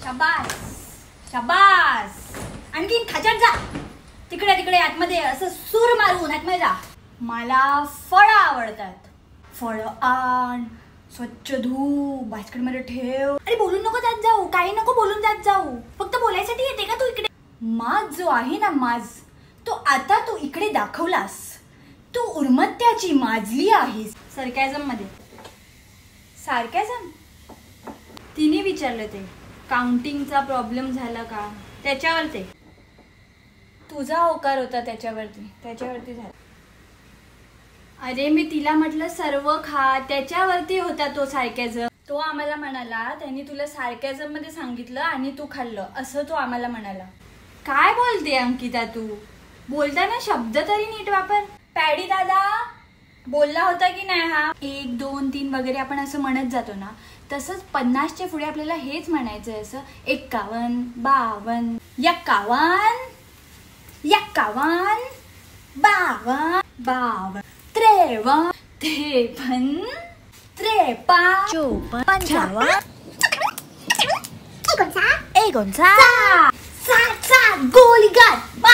शाबास शाबास. आणखीन खाच्यात जा. तिकडे तिकडे आतमध्ये असं सूर मारून आतमध्ये जा. मला फळं आवडतात. फळं आण, स्वच्छ धू, बास्केटमध्ये ठेव. अरे बोलून नको जात जाऊ, काही नको बोलून जात जाऊ. फक्त बोलायसाठी येते का तू इकडे? माज जो आहे ना माज, तो आता तू इकडे दाखवलास. तू उर्मत्याची माजली आहेस. सरकॅझम मध्ये. सार्कॅझम? तिने विचारलं ते काउंटिंगचा प्रॉब्लेम झाला का त्याच्यावर. ते तुझा होकार होता त्याच्यावरती झाला. अरे मी तिला म्हटलं सर्व खा, त्याच्यावरती होता तो सार्कॅझम. तो आम्हाला म्हणाला त्यांनी तुला सार्कॅझम मध्ये सांगितलं आणि तू खाल्लं असं तो आम्हाला म्हणाला. काय बोलते अंकिता तू? बोलताना शब्द तरी नीट वापर. पॅडी दादा बोलला होता की नाही हा 1 2 3 वगैरे आपण असं म्हणत जातो ना, तसंच 50च्या पुढे आपल्याला हेच म्हणायचं. असं 51 52 51 51 52 52 53 53 54 55 एकोणसा 7 7 गोलीगार